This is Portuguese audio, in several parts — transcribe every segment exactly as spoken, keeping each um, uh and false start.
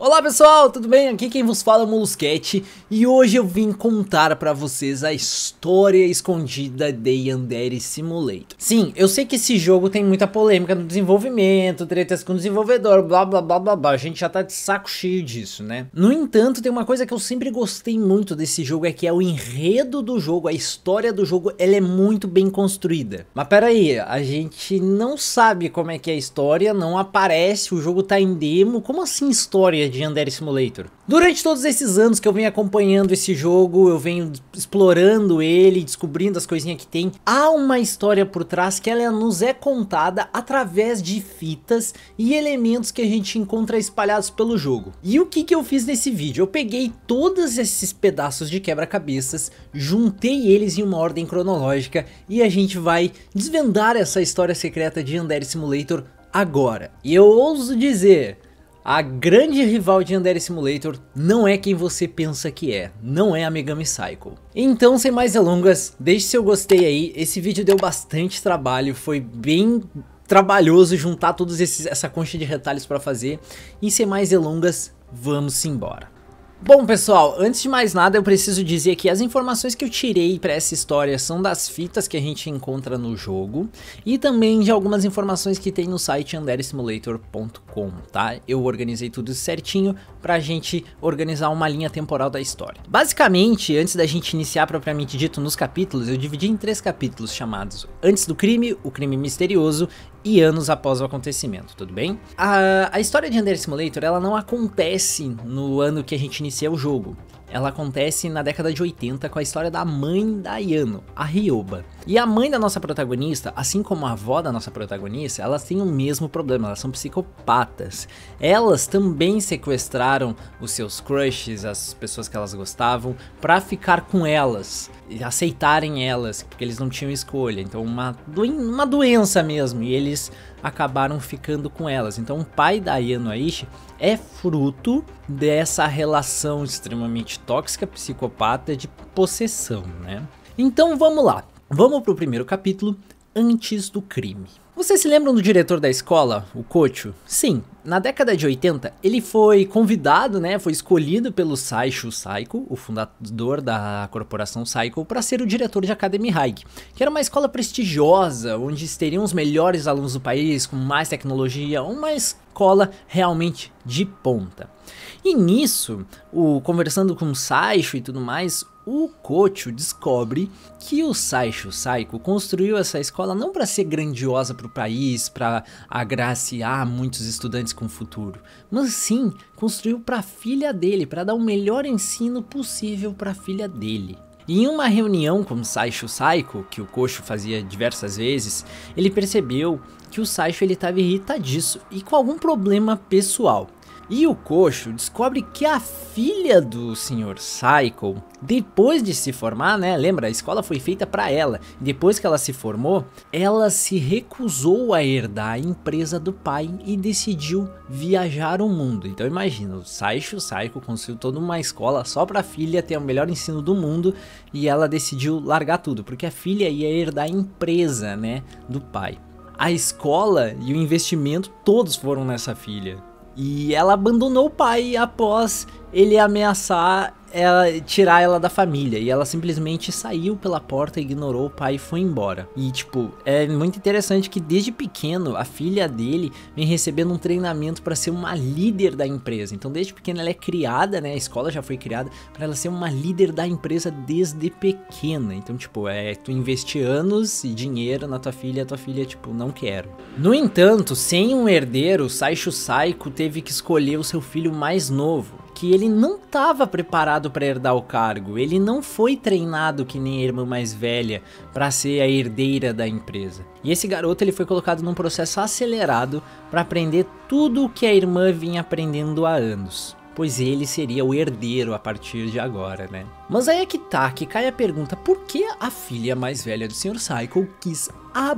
Olá pessoal, tudo bem? Aqui quem vos fala é o Molusquete e hoje eu vim contar pra vocês a história escondida de Yandere Simulator. Sim, eu sei que esse jogo tem muita polêmica no desenvolvimento, tretas com o desenvolvedor, blá blá blá blá blá, a gente já tá de saco cheio disso, né? No entanto, tem uma coisa que eu sempre gostei muito desse jogo, é que é o enredo do jogo, a história do jogo, ela é muito bem construída. Mas pera aí, a gente não sabe como é que é a história, não aparece, o jogo tá em demo, como assim história de Yandere Simulator? Durante todos esses anos que eu venho acompanhando esse jogo, eu venho explorando ele, descobrindo as coisinhas que tem, há uma história por trás que ela nos é contada através de fitas e elementos que a gente encontra espalhados pelo jogo. E o que que eu fiz nesse vídeo? Eu peguei todos esses pedaços de quebra-cabeças, juntei eles em uma ordem cronológica e a gente vai desvendar essa história secreta de Yandere Simulator agora. E eu ouso dizer, a grande rival de Yandere Simulator não é quem você pensa que é, não é a Megami Cycle. Então, sem mais delongas, deixe seu gostei aí, esse vídeo deu bastante trabalho, foi bem trabalhoso juntar todos esses essa concha de retalhos para fazer, e sem mais delongas, vamos embora. Bom pessoal, antes de mais nada eu preciso dizer que as informações que eu tirei para essa história são das fitas que a gente encontra no jogo e também de algumas informações que tem no site yandere simulator ponto com, tá? Eu organizei tudo certinho pra gente organizar uma linha temporal da história. Basicamente, antes da gente iniciar propriamente dito nos capítulos, eu dividi em três capítulos chamados Antes do Crime, o Crime Misterioso e Anos após o acontecimento, tudo bem? A, a história de Yandere Simulator, ela não acontece no ano que a gente inicia o jogo. Ela acontece na década de oitenta com a história da mãe da Yano, a Ryoba. E a mãe da nossa protagonista, assim como a avó da nossa protagonista, elas têm o mesmo problema, elas são psicopatas. Elas também sequestraram os seus crushes, as pessoas que elas gostavam, pra ficar com elas, e aceitarem elas, porque eles não tinham escolha. Então uma, doen uma doença mesmo, e eles acabaram ficando com elas. Então o pai da Yano Aishi é fruto dessa relação extremamente tóxica, psicopata, de possessão, né? Então vamos lá, vamos pro primeiro capítulo, Antes do Crime. Vocês se lembram do diretor da escola, o Kocho? Sim, na década de oitenta ele foi convidado, né, foi escolhido pelo Saisho Saiko, o fundador da corporação Saiko, para ser o diretor de Academy High, que era uma escola prestigiosa, onde teriam os melhores alunos do país, com mais tecnologia, uma escola realmente de ponta. E nisso, o, conversando com o Saisho e tudo mais, o Kocho descobre que o Saisho Saiko construiu essa escola não para ser grandiosa para o país, para agraciar muitos estudantes com futuro, mas sim construiu para a filha dele, para dar o melhor ensino possível para a filha dele. E em uma reunião com o Saisho Saiko, que o Kocho fazia diversas vezes, ele percebeu que o Saisho estava irritadiço e com algum problema pessoal. E o Kocho descobre que a filha do senhor Saiko, depois de se formar, né, lembra, a escola foi feita para ela, depois que ela se formou, ela se recusou a herdar a empresa do pai e decidiu viajar o mundo. Então imagina, o Saisho Saiko construiu toda uma escola só para a filha ter o melhor ensino do mundo e ela decidiu largar tudo, porque a filha ia herdar a empresa, né, do pai. A escola e o investimento todos foram nessa filha. E ela abandonou o pai após ele ameaçar ela, tirar ela da família. E ela simplesmente saiu pela porta, ignorou o pai e foi embora. E tipo, é muito interessante que desde pequeno a filha dele vem recebendo um treinamento para ser uma líder da empresa. Então desde pequena ela é criada, né? A escola já foi criada para ela ser uma líder da empresa desde pequena. Então tipo, é tu investir anos e dinheiro na tua filha, a tua filha tipo, não quero. No entanto, sem um herdeiro, Saisho Saiko teve que escolher o seu filho mais novo, que ele não estava preparado para herdar o cargo, ele não foi treinado que nem a irmã mais velha para ser a herdeira da empresa. E esse garoto ele foi colocado num processo acelerado para aprender tudo o que a irmã vinha aprendendo há anos, pois ele seria o herdeiro a partir de agora, né? Mas aí é que tá, que cai a pergunta, por que a filha mais velha do senhor Saiko quis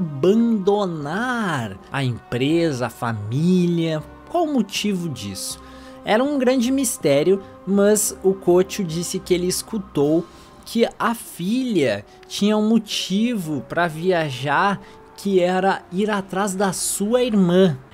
abandonar a empresa, a família? Qual o motivo disso? Era um grande mistério, mas o Kocho disse que ele escutou que a filha tinha um motivo para viajar, que era ir atrás da sua irmã.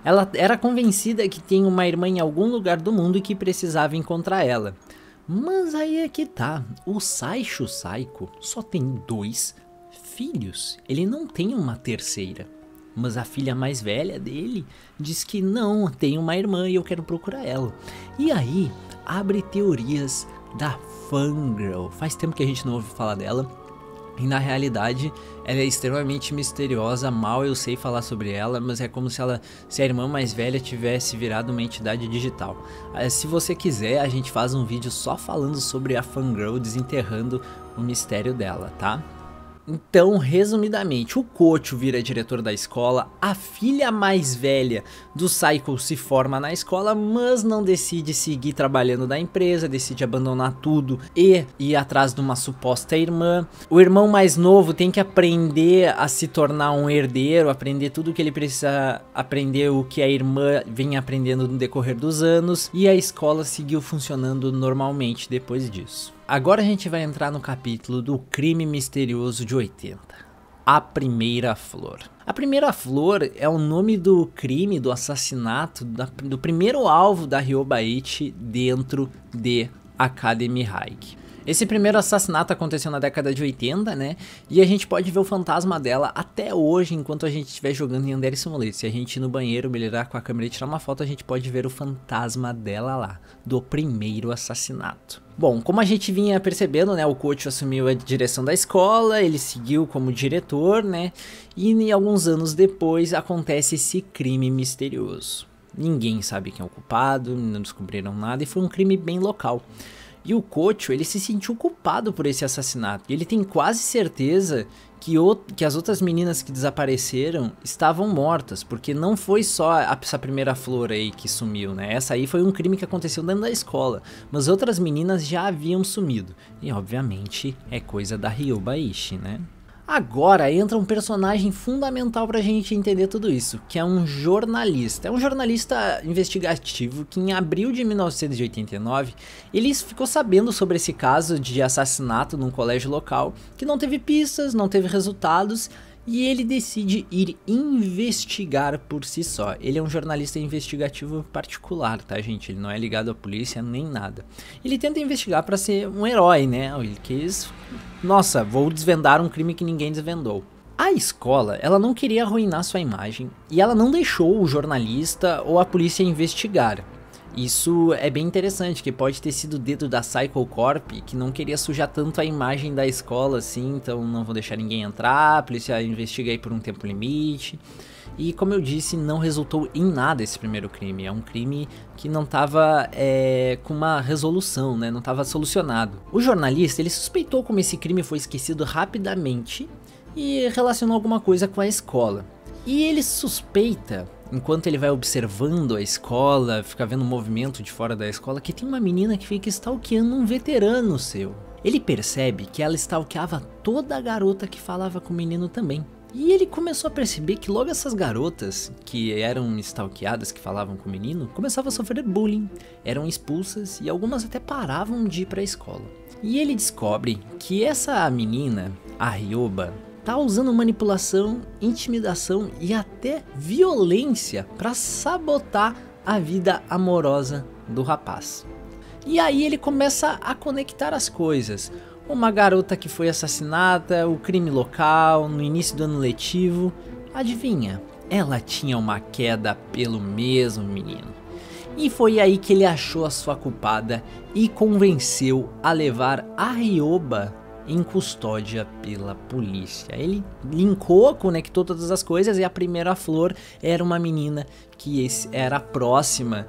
Ela era convencida que tem uma irmã em algum lugar do mundo e que precisava encontrar ela. Mas aí é que tá, o Saisho Saiko só tem dois filhos, ele não tem uma terceira. Mas a filha mais velha dele diz que não, tem uma irmã e eu quero procurar ela. E aí abre teorias da Fangirl, faz tempo que a gente não ouve falar dela. E na realidade ela é extremamente misteriosa, mal eu sei falar sobre ela, mas é como se ela, se a irmã mais velha tivesse virado uma entidade digital. Se você quiser, a gente faz um vídeo só falando sobre a Fangirl, desenterrando o mistério dela, tá? Então, resumidamente, o Kocho vira diretor da escola, a filha mais velha do Saiko se forma na escola, mas não decide seguir trabalhando na empresa, decide abandonar tudo e ir atrás de uma suposta irmã. O irmão mais novo tem que aprender a se tornar um herdeiro, aprender tudo o que ele precisa aprender, o que a irmã vem aprendendo no decorrer dos anos, e a escola seguiu funcionando normalmente depois disso. Agora a gente vai entrar no capítulo do crime misterioso de oitenta, a primeira flor. A primeira flor é o nome do crime, do assassinato, da, do primeiro alvo da Ryoba-ichi dentro de Academy High. Esse primeiro assassinato aconteceu na década de oitenta, né? E a gente pode ver o fantasma dela até hoje, enquanto a gente estiver jogando em Yandere Simulator. Se a gente ir no banheiro, melhorar com a câmera e tirar uma foto, a gente pode ver o fantasma dela lá, do primeiro assassinato. Bom, como a gente vinha percebendo, né, o Kocho assumiu a direção da escola, ele seguiu como diretor, né, e alguns anos depois acontece esse crime misterioso. Ninguém sabe quem é o culpado, não descobriram nada e foi um crime bem local. E o Kocho, ele se sentiu culpado por esse assassinato. Ele tem quase certeza que, o, que as outras meninas que desapareceram estavam mortas, porque não foi só a, essa primeira flor aí que sumiu, né? Essa aí foi um crime que aconteceu dentro da escola, mas outras meninas já haviam sumido. E obviamente é coisa da Ryoba-ichi, né? Agora entra um personagem fundamental pra gente entender tudo isso, que é um jornalista. É um jornalista investigativo que em abril de mil novecentos e oitenta e nove, ele ficou sabendo sobre esse caso de assassinato num colégio local, que não teve pistas, não teve resultados, e ele decide ir investigar por si só. Ele é um jornalista investigativo particular, tá, gente? Ele não é ligado à polícia nem nada. Ele tenta investigar para ser um herói, né? Ele quis... Nossa, vou desvendar um crime que ninguém desvendou. A escola, ela não queria arruinar sua imagem e ela não deixou o jornalista ou a polícia investigar. Isso é bem interessante, que pode ter sido o dedo da Psycho Corp, que não queria sujar tanto a imagem da escola assim, então não vou deixar ninguém entrar, a polícia investiga aí por um tempo limite. E como eu disse, não resultou em nada esse primeiro crime, é um crime que não estava é, com uma resolução, né? Não estava solucionado. O jornalista, ele suspeitou como esse crime foi esquecido rapidamente e relacionou alguma coisa com a escola. E ele suspeita, enquanto ele vai observando a escola, fica vendo o movimento de fora da escola, que tem uma menina que fica stalkeando um veterano seu. Ele percebe que ela stalkeava toda a garota que falava com o menino também. E ele começou a perceber que logo essas garotas, que eram stalkeadas, que falavam com o menino, começavam a sofrer bullying, eram expulsas e algumas até paravam de ir para a escola. E ele descobre que essa menina, a Ryoba, tá usando manipulação, intimidação e até violência para sabotar a vida amorosa do rapaz. E aí ele começa a conectar as coisas. Uma garota que foi assassinada, o crime local, no início do ano letivo. Adivinha? Ela tinha uma queda pelo mesmo menino. E foi aí que ele achou a sua culpada e convenceu a levar a Ryoba em custódia pela polícia. Ele linkou, conectou todas as coisas e a primeira flor era uma menina que era próxima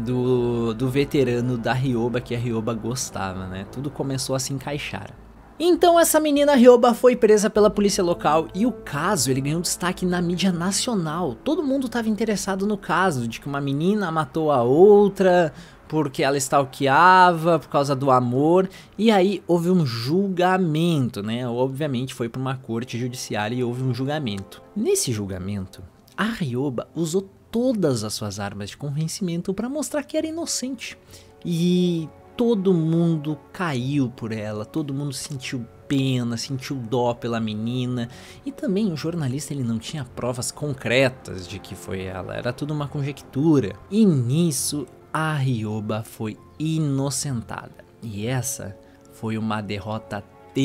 do, do veterano da Ryoba, que a Ryoba gostava, né? Tudo começou a se encaixar. Então essa menina Ryoba foi presa pela polícia local e o caso ele ganhou destaque na mídia nacional. Todo mundo estava interessado no caso de que uma menina matou a outra porque ela stalkeava, por causa do amor, e aí houve um julgamento, né? Obviamente foi para uma corte judiciária e houve um julgamento. Nesse julgamento, a Ryoba usou todas as suas armas de convencimento para mostrar que era inocente. E todo mundo caiu por ela, todo mundo se sentiu pena, sentiu dó pela menina. E também o jornalista ele não tinha provas concretas de que foi ela, era tudo uma conjectura. E nisso a Ryoba foi inocentada. E essa foi uma derrota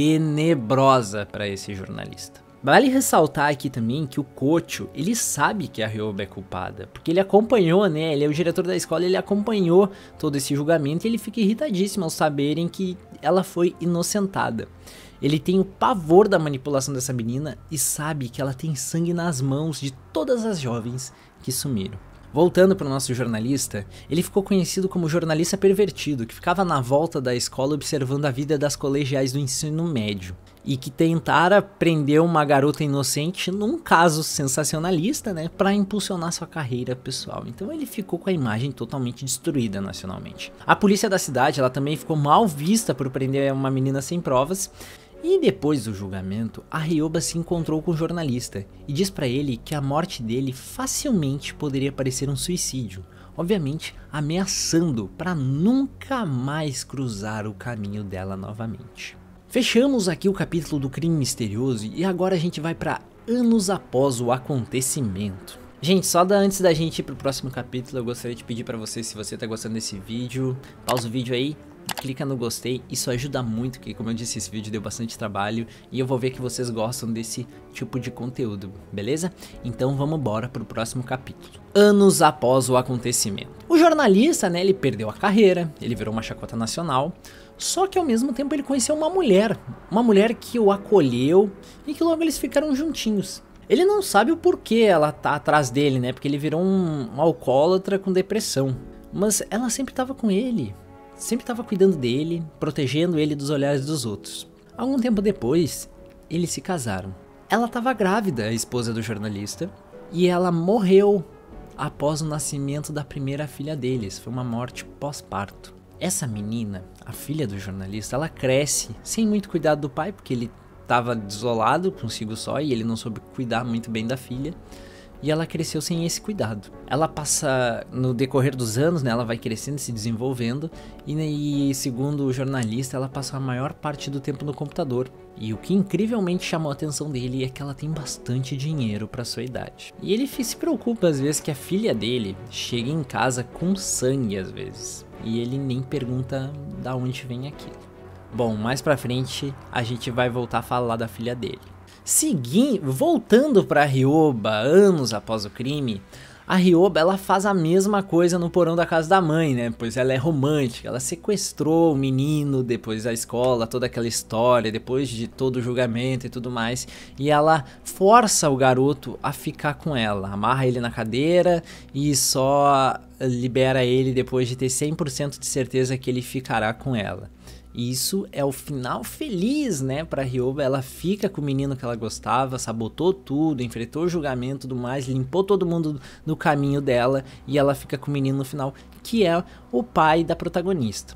tenebrosa para esse jornalista. Vale ressaltar aqui também que o Kocho, ele sabe que a Ryoba é culpada, porque ele acompanhou, né, ele é o diretor da escola, ele acompanhou todo esse julgamento e ele fica irritadíssimo ao saberem que ela foi inocentada. Ele tem o pavor da manipulação dessa menina e sabe que ela tem sangue nas mãos de todas as jovens que sumiram. Voltando para o nosso jornalista, ele ficou conhecido como jornalista pervertido, que ficava na volta da escola observando a vida das colegiais do ensino médio. E que tentara prender uma garota inocente num caso sensacionalista, né, para impulsionar sua carreira pessoal. Então ele ficou com a imagem totalmente destruída nacionalmente. A polícia da cidade, ela também ficou mal vista por prender uma menina sem provas. E depois do julgamento, a Ryoba se encontrou com o jornalista e diz para ele que a morte dele facilmente poderia parecer um suicídio, obviamente ameaçando para nunca mais cruzar o caminho dela novamente. Fechamos aqui o capítulo do crime misterioso e agora a gente vai para anos após o acontecimento. Gente, só da, antes da gente ir pro próximo capítulo, eu gostaria de pedir para você, se você tá gostando desse vídeo, pausa o vídeo aí, clica no gostei, isso ajuda muito, porque como eu disse, esse vídeo deu bastante trabalho e eu vou ver que vocês gostam desse tipo de conteúdo, beleza? Então vamos embora pro próximo capítulo. Anos após o acontecimento. O jornalista, né, ele perdeu a carreira, ele virou uma chacota nacional, só que ao mesmo tempo ele conheceu uma mulher, uma mulher que o acolheu e que logo eles ficaram juntinhos. Ele não sabe o porquê ela tá atrás dele, né, porque ele virou um, um alcoólatra com depressão, mas ela sempre tava com ele. Sempre estava cuidando dele, protegendo ele dos olhares dos outros. Algum tempo depois, eles se casaram. Ela estava grávida, a esposa do jornalista, e ela morreu após o nascimento da primeira filha deles. Foi uma morte pós-parto. Essa menina, a filha do jornalista, ela cresce sem muito cuidado do pai, porque ele estava desolado consigo só e ele não soube cuidar muito bem da filha. E ela cresceu sem esse cuidado. Ela passa, no decorrer dos anos, né, ela vai crescendo e se desenvolvendo. E, e segundo o jornalista, ela passa a maior parte do tempo no computador. E o que incrivelmente chamou a atenção dele é que ela tem bastante dinheiro para sua idade. E ele se preocupa às vezes que a filha dele chegue em casa com sangue às vezes. E ele nem pergunta da onde vem aquilo. Bom, mais pra frente a gente vai voltar a falar da filha dele. Seguindo, voltando para a Ryoba, anos após o crime, a Ryoba ela faz a mesma coisa no porão da casa da mãe, né? Pois ela é romântica, ela sequestrou o menino depois da escola, toda aquela história, depois de todo o julgamento e tudo mais, e ela força o garoto a ficar com ela, amarra ele na cadeira e só libera ele depois de ter cem por cento de certeza que ele ficará com ela. Isso é o final feliz, né, pra Ryoba. Ela fica com o menino que ela gostava, sabotou tudo, enfrentou o julgamento e tudo mais, limpou todo mundo no caminho dela e ela fica com o menino no final, que é o pai da protagonista.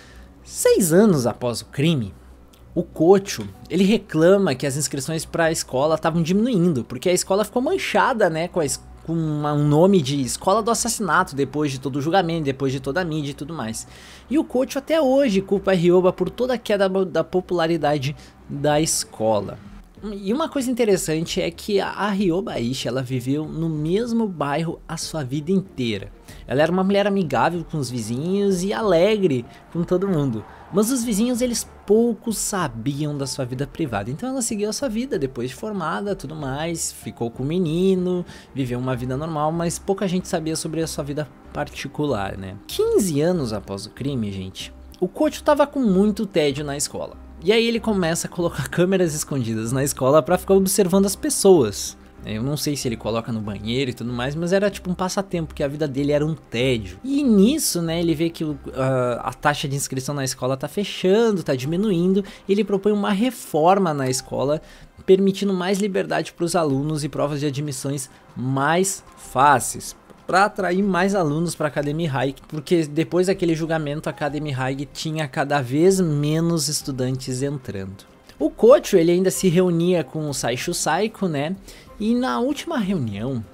Seis anos após o crime, o Kocho, ele reclama que as inscrições para a escola estavam diminuindo, porque a escola ficou manchada, né, com a escola, com um nome de escola do assassinato, depois de todo o julgamento, depois de toda a mídia e tudo mais. E o Kocho até hoje culpa a Ryoba por toda a queda da popularidade da escola. E uma coisa interessante é que a Ryoba Ishi, ela viveu no mesmo bairro a sua vida inteira. Ela era uma mulher amigável com os vizinhos e alegre com todo mundo. Mas os vizinhos, eles pouco sabiam da sua vida privada. Então ela seguiu a sua vida depois de formada, tudo mais, ficou com o menino, viveu uma vida normal, mas pouca gente sabia sobre a sua vida particular, né? quinze anos após o crime, gente, o Kocho tava com muito tédio na escola. E aí ele começa a colocar câmeras escondidas na escola pra ficar observando as pessoas. Eu não sei se ele coloca no banheiro e tudo mais, mas era tipo um passatempo, porque a vida dele era um tédio. E nisso, né, ele vê que uh, a taxa de inscrição na escola tá fechando, tá diminuindo, e ele propõe uma reforma na escola, permitindo mais liberdade para os alunos e provas de admissões mais fáceis, para atrair mais alunos para a Academy High, porque depois daquele julgamento a Academy High tinha cada vez menos estudantes entrando. O Kocho, ele ainda se reunia com o Saisho Saiko, né? E na última reunião,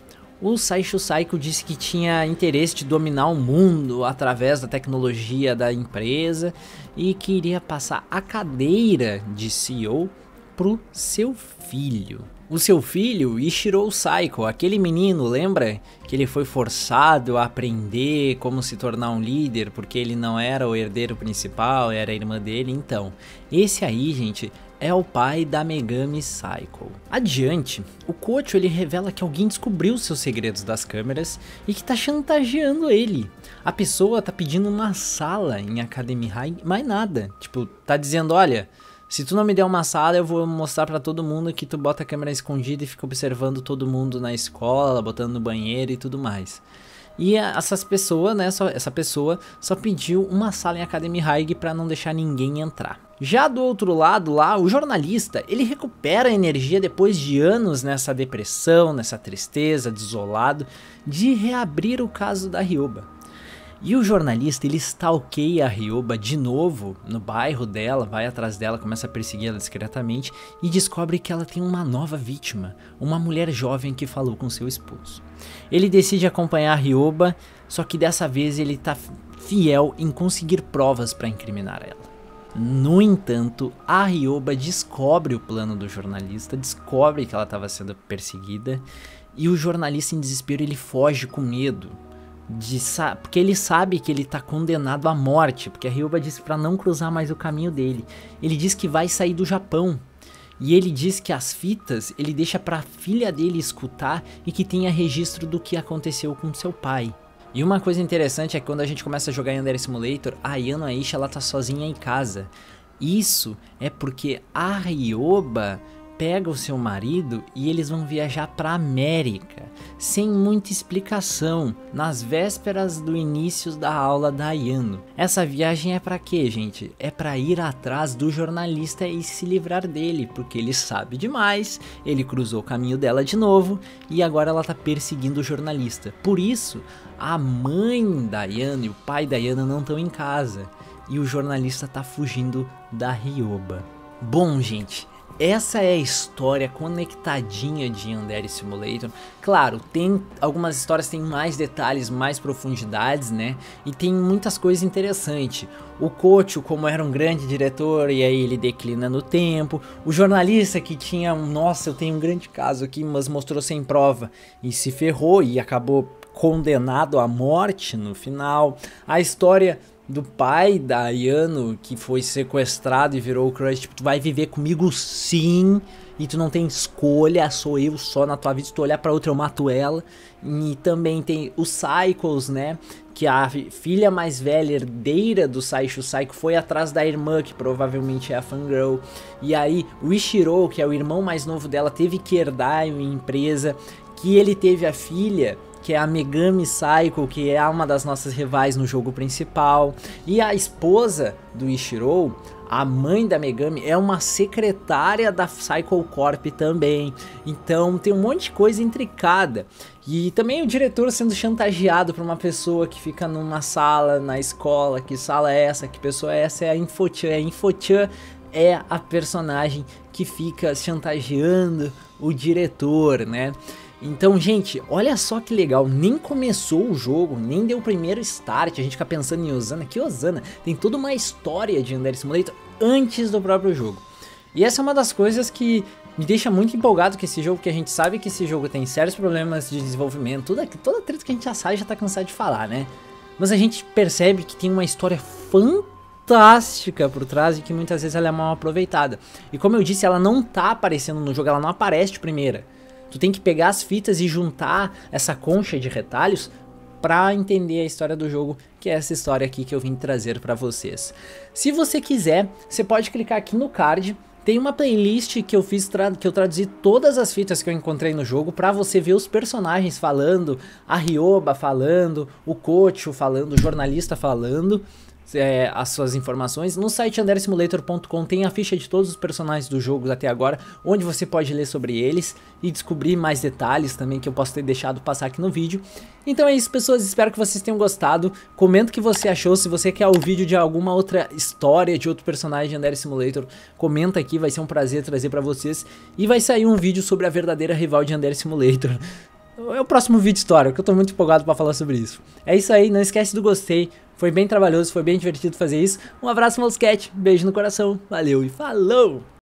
o Saisho Saiko disse que tinha interesse de dominar o mundo através da tecnologia da empresa e queria passar a cadeira de C E O pro seu filho. O seu filho, Ichiro Saiko, aquele menino, lembra? Que ele foi forçado a aprender como se tornar um líder, porque ele não era o herdeiro principal, era a irmã dele. Então, esse aí, gente, é o pai da Megami Saiko. Adiante, o Kocho ele revela que alguém descobriu seus segredos das câmeras e que tá chantageando ele. A pessoa tá pedindo uma sala em Academy High, mais nada. Tipo, tá dizendo, olha... Se tu não me der uma sala, eu vou mostrar pra todo mundo que tu bota a câmera escondida e fica observando todo mundo na escola, botando no banheiro e tudo mais. E essas pessoas, né, só, essa pessoa só pediu uma sala em Academy High pra não deixar ninguém entrar. Já do outro lado lá, o jornalista, ele recupera a energia depois de anos nessa depressão, nessa tristeza, desolado, de reabrir o caso da Ryoba. E o jornalista, ele stalkeia a Ryoba de novo no bairro dela, vai atrás dela, começa a perseguir ela discretamente e descobre que ela tem uma nova vítima, uma mulher jovem que falou com seu esposo. Ele decide acompanhar a Ryoba, só que dessa vez ele tá fiel em conseguir provas para incriminar ela. No entanto, a Ryoba descobre o plano do jornalista, descobre que ela estava sendo perseguida e o jornalista em desespero ele foge com medo. De, porque ele sabe que ele tá condenado à morte, porque a Ryoba disse para não cruzar mais o caminho dele. Ele diz que vai sair do Japão. E ele diz que as fitas ele deixa para a filha dele escutar e que tenha registro do que aconteceu com seu pai. E uma coisa interessante é que quando a gente começa a jogar Yandere Simulator, a Ayano Aisha ela tá sozinha em casa. Isso é porque a Ryoba pega o seu marido e eles vão viajar para América, sem muita explicação, nas vésperas do início da aula da Ayano. Essa viagem é para quê, gente? É para ir atrás do jornalista e se livrar dele, porque ele sabe demais, ele cruzou o caminho dela de novo e agora ela tá perseguindo o jornalista. Por isso, a mãe da Ayano e o pai da Ayano não estão em casa e o jornalista tá fugindo da Ryoba. Bom, gente, essa é a história conectadinha de Yandere Simulator. Claro, tem algumas histórias têm mais detalhes, mais profundidades, né? E tem muitas coisas interessantes. O Kocho, como era um grande diretor, e aí ele declina no tempo. O jornalista que tinha um, nossa, eu tenho um grande caso aqui, mas mostrou sem prova e se ferrou e acabou condenado à morte no final. A história do pai da Ayano que foi sequestrado e virou o crush, tipo, tu vai viver comigo sim, e tu não tem escolha, sou eu só na tua vida, se tu olhar pra outra eu mato ela. E também tem os Saikos, né, que a filha mais velha, herdeira do Saisho Saiko, foi atrás da irmã, que provavelmente é a fangirl, e aí o Ichiro, que é o irmão mais novo dela, teve que herdar uma empresa, que ele teve a filha, que é a Megami Saiko, que é uma das nossas rivais no jogo principal. E a esposa do Ichiro, a mãe da Megami, é uma secretária da Saiko Corp também. Então tem um monte de coisa intricada. E também o diretor sendo chantageado por uma pessoa que fica numa sala na escola. Que sala é essa? Que pessoa é essa? É a Infochan. A Infochan é a personagem que fica chantageando o diretor, né? Então, gente, olha só que legal, nem começou o jogo, nem deu o primeiro start, a gente fica pensando em Ozana, que Ozana tem toda uma história de Yandere Simulator antes do próprio jogo. E essa é uma das coisas que me deixa muito empolgado com esse jogo, porque a gente sabe que esse jogo tem sérios problemas de desenvolvimento, toda, toda treta que a gente já sabe, já tá cansado de falar, né? Mas a gente percebe que tem uma história fantástica por trás e que muitas vezes ela é mal aproveitada. E como eu disse, ela não tá aparecendo no jogo, ela não aparece de primeira. Tu tem que pegar as fitas e juntar essa concha de retalhos para entender a história do jogo, que é essa história aqui que eu vim trazer para vocês. Se você quiser, você pode clicar aqui no card, tem uma playlist que eu fiz, que eu traduzi todas as fitas que eu encontrei no jogo para você ver os personagens falando, a Ryoba falando, o Kocho falando, o jornalista falando. É, as suas informações. No site yandere simulator ponto com tem a ficha de todos os personagens do jogo até agora, onde você pode ler sobre eles e descobrir mais detalhes também que eu posso ter deixado passar aqui no vídeo. Então é isso, pessoas, espero que vocês tenham gostado. Comenta o que você achou, se você quer o vídeo de alguma outra história de outro personagem de Yandere Simulator, comenta aqui, vai ser um prazer trazer pra vocês. E vai sair um vídeo sobre a verdadeira rival de Yandere Simulator. é o próximo vídeo história, que eu tô muito empolgado pra falar sobre isso. É isso aí, não esquece do gostei, foi bem trabalhoso, foi bem divertido fazer isso. Um abraço, Molusquete, beijo no coração, valeu e falou!